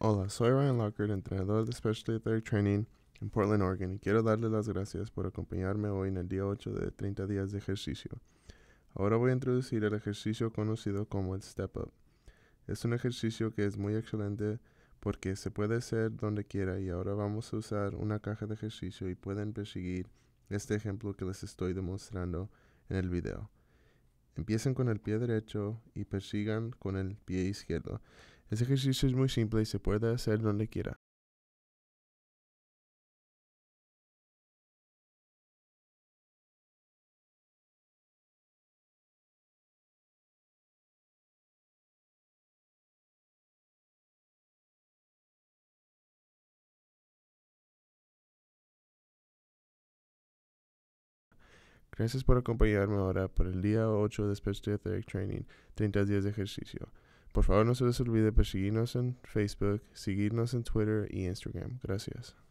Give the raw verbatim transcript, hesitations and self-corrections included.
Hola, soy Ryan Lockhart, entrenador de Specialty Athletic Training en Portland, Oregon, y quiero darle las gracias por acompañarme hoy en el día ocho de treinta días de ejercicio. Ahora voy a introducir el ejercicio conocido como el Step Up. Es un ejercicio que es muy excelente porque se puede hacer donde quiera, y ahora vamos a usar una caja de ejercicio y pueden perseguir este ejemplo que les estoy demostrando en el video. Empiecen con el pie derecho y persigan con el pie izquierdo. Este ejercicio es muy simple y se puede hacer donde quiera. Gracias por acompañarme ahora por el día ocho de Specialty Athletic Training, treinta días de ejercicio. Por favor, no se les olvide perseguirnos en Facebook, seguirnos en Twitter y Instagram. Gracias.